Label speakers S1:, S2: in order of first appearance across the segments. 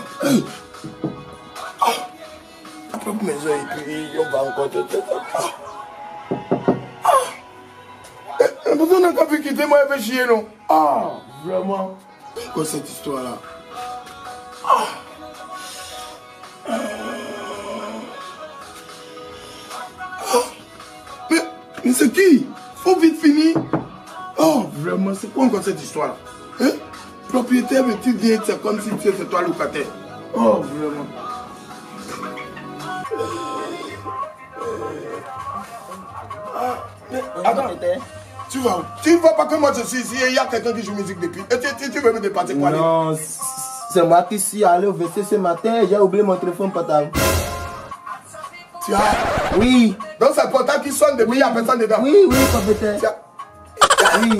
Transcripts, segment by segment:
S1: La propre maison et puis on va encore te faire. On n'a qu'à pu quitter moi et faire chier, non? Ah, vraiment? Quoi cette histoire-là? Mais c'est qui? Faut vite finir. Oh, vraiment, c'est quoi encore cette histoire-là? Hein? Propriétaire, mais tu viens, c'est comme si c'est toi locataire. Oh, vraiment. Attends, tu vas où? Tu ne vois pas que moi je suis ici et il y a quelqu'un qui joue musique depuis. Et tu veux me départir quoi?
S2: Non, c'est moi qui suis allé au WC ce matin et j'ai oublié mon téléphone portable.
S1: Tu as?
S2: Oui.
S1: Donc c'est le portable qui sonne depuis, il n'y a personne dedans?
S2: Oui, propriétaire. Oui.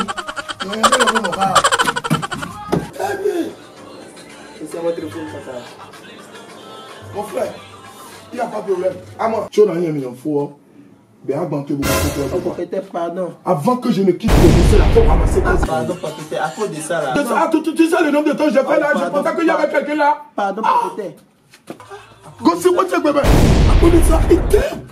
S2: C'est mon téléphone portable.
S1: Mon frère, il n'y a pas de problème. À moi. Tu n'as rien mis en faux.
S2: Propriétaire, pardon.
S1: Avant que je ne quitte le lycée, là, faut ramasser tes
S2: pardon, propriétaire, à cause de ça là.
S1: Tu sais le nombre de temps que j'ai fait là, je pensais qu'il y avait quelqu'un là.
S2: Pardon, propriétaire.
S1: Go, c'est quoi ce bébé? À cause de ça, il t'aime.